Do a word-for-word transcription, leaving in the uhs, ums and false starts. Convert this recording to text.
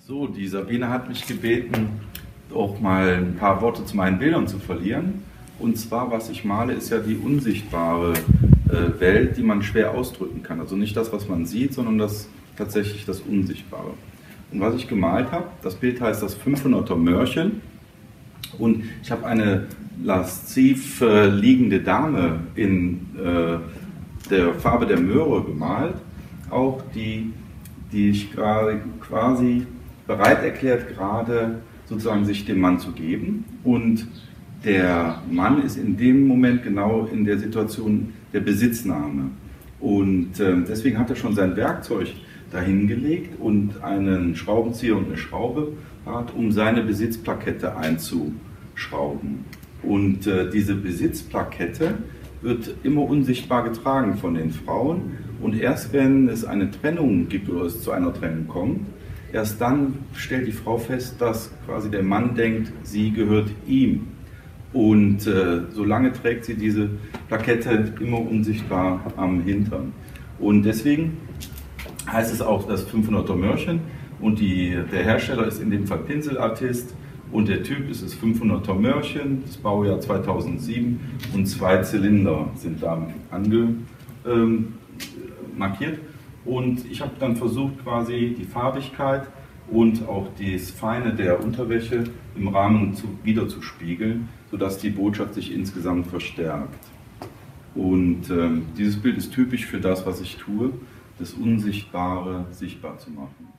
So, die Sabine hat mich gebeten, auch mal ein paar Worte zu meinen Bildern zu verlieren. Und zwar, was ich male, ist ja die unsichtbare äh, Welt, die man schwer ausdrücken kann. Also nicht das, was man sieht, sondern das tatsächlich das Unsichtbare. Und was ich gemalt habe, das Bild heißt das fünfhunderter Mörchen. Und ich habe eine lasziv äh, liegende Dame in äh, der Farbe der Möhre gemalt, auch die, die ich gerade quasi bereit erklärt, gerade sozusagen sich dem Mann zu geben. Und der Mann ist in dem Moment genau in der Situation der Besitznahme. Und äh, deswegen hat er schon sein Werkzeug dahingelegt und einen Schraubenzieher und eine Schraube hat, um seine Besitzplakette einzuschrauben. Und äh, diese Besitzplakette wird immer unsichtbar getragen von den Frauen. Und erst wenn es eine Trennung gibt oder es zu einer Trennung kommt, erst dann stellt die Frau fest, dass quasi der Mann denkt, sie gehört ihm. Und äh, solange trägt sie diese Plakette immer unsichtbar am Hintern. Und deswegen heißt es auch das fünfhunderter Mörchen. Und die, der Hersteller ist in dem Fall Pinselartist. Und der Typ ist das fünfhunderter Mörchen, das Baujahr zweitausendsieben. Und zwei Zylinder sind da ange, ähm, markiert. Und ich habe dann versucht, quasi die Farbigkeit und auch das Feine der Unterwäsche im Rahmen zu, wiederzuspiegeln, sodass die Botschaft sich insgesamt verstärkt. Und ähm, dieses Bild ist typisch für das, was ich tue, das Unsichtbare sichtbar zu machen.